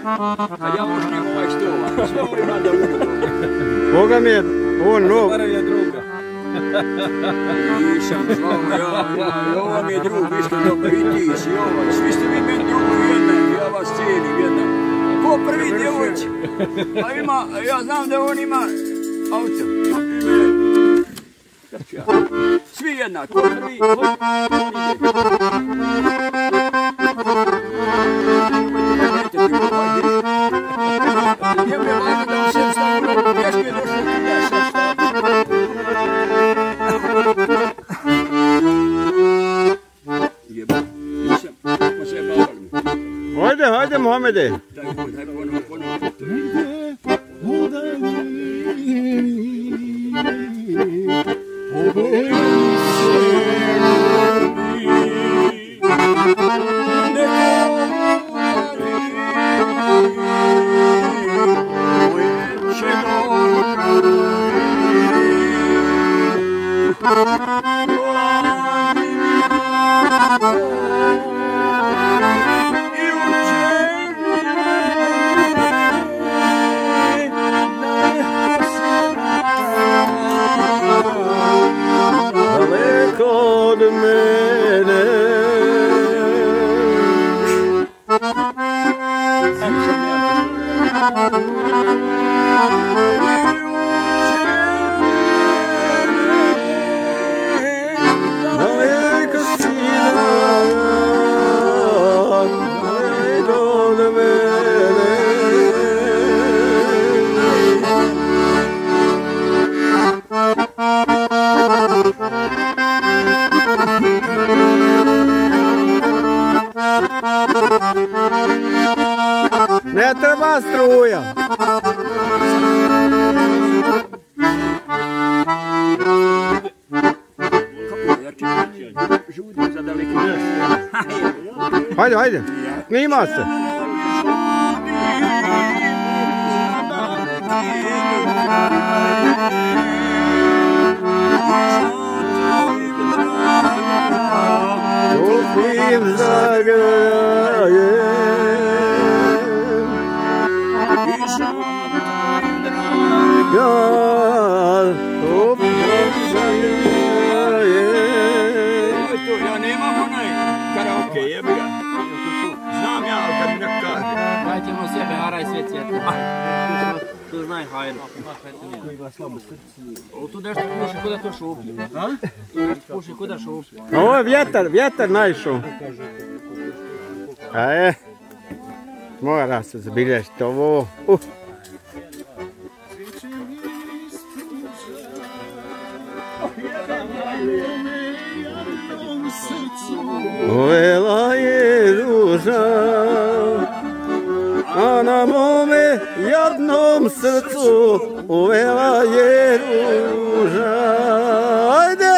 A ja možda ne ovaj što, sve ovo ima da uđu. Boga mi je on nov. Zaboravlja druga. Nisam zvao, ja, ovo mi je drug, isto dobro, i ti si ovo. Svi ste mi meni drugovi jednaki, ja vas cijenim jednaki. Ko prvi djevojč? A ima, ja znam da on ima auto. Svi jednaki, ko prvi, njemu je važno da on sve stavio, pješke je došlo i da sve stavio. Jeba, nisam, kako se bavali. Hajde Mohamede. Daj ponovo. Ne treba struja. Hajde. Snima se. Topim zagraje. Ja nemam onaj karaoke, jebi ga. Znam ja, kad mi neko kaže. Dajte mu sebe, haraj sve cvjetno. Tu znaj hajno. Ovo tu nešto puši kuda to šuplju. Tu nešto puši kuda šuplju. Ovo je vjetar naišao. Mora se zabilježiti ovo. Uvela je ruža, a na mome jadnom srcu uvela je ruža. Ajde!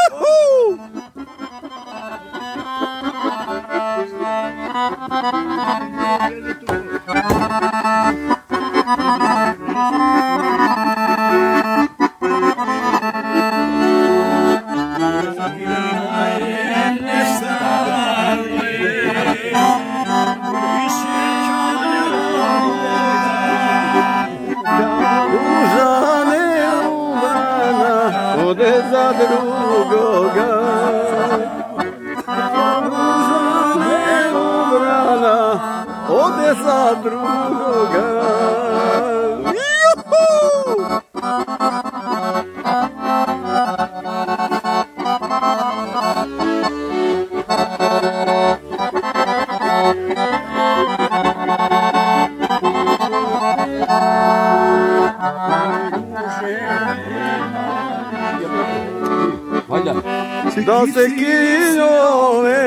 Ode za drugoga, ne ubrana, ode za drugoga. Da se kinove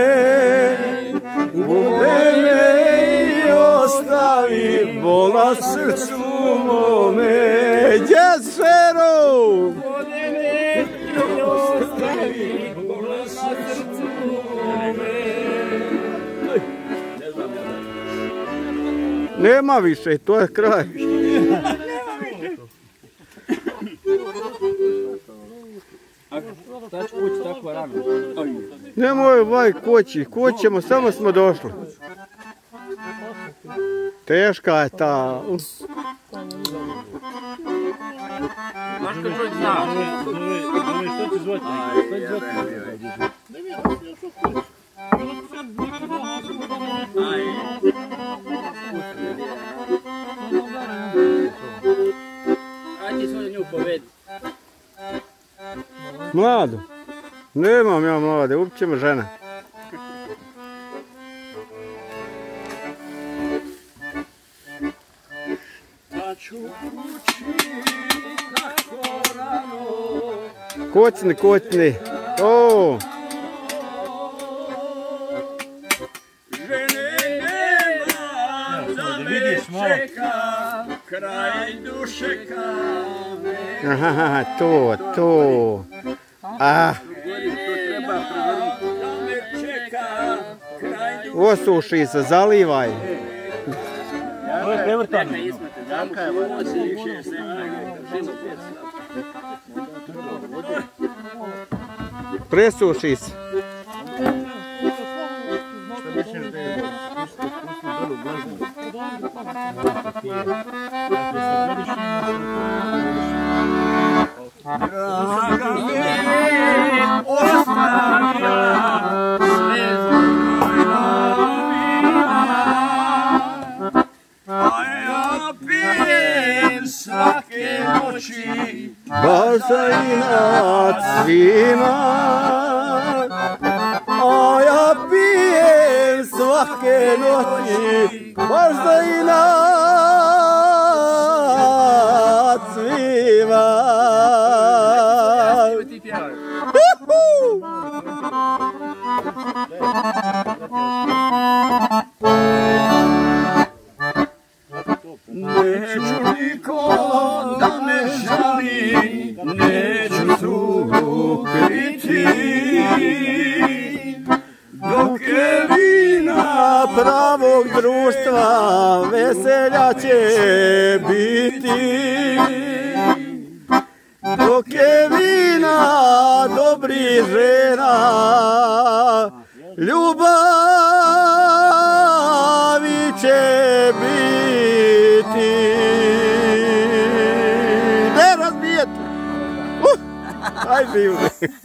budeme i ostavi bol na srcu mome. Jesero! Budeme i ostavi bol na srcu mome. Nema više, to je kraj. Šta ću kući tako rano? Nemoj koći, koćemo, samo smo došli. Teška je ta. Znaš kad čovjek zna? Što ti zvati? Ajde svoju nju povedi. Mladu? Nemam ja mlade, uopće me žena. Kocni, kocni. O! Žene nema, da me čeka, kraj duše kame. Aha, to. Ah, osuši se, zalivaj. Ovo je prevrtan. Presuši se. Draga me ostavlja, sve zbrojna vina, a ja pijem svake noći, Baždainac svima, a ja pijem svake noći, baždainac svima. Neću nikom da me žali, neću tugu kriti, dok je vina Pravog društva veselja će biti, dok je vina dobrih žena, ljubavi će biti. Ne razbijete! Aj živni!